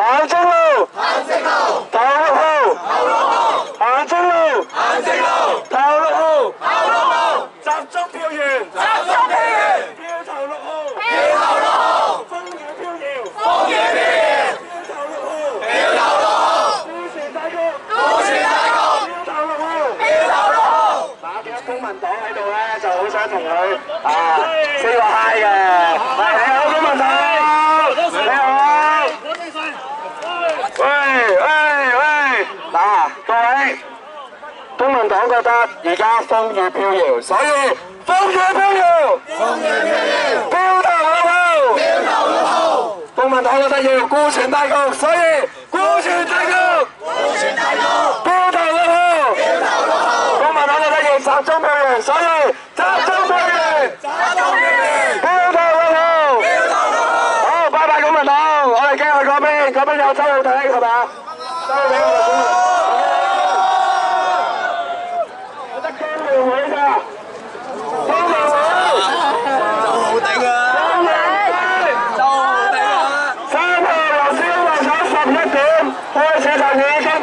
行正路，頭6號，行正路，頭6號，集中票源，票頭6號，風雨飄搖，票頭6號，顧全大局，票頭6號。嗱，見到公民黨喺度咧，就好想同佢say個hi嘅。係你好，公民黨，你好。喂，嗱，各位，公民黨覺得而家風雨飄搖，所以風雨飄搖，票頭6號，公民黨覺得要顧全大局，所以顧全大局，票頭6號，公民黨覺得要集中票源，所以集中票源，票頭6號，好，拜拜公民黨，我哋繼續去嗰邊，嗰邊有周浩鼎係咪啊？周浩鼎我哋公民黨。我得公民會㗎，公民會。周浩鼎啊！3號由朝頭早11點開始就已經。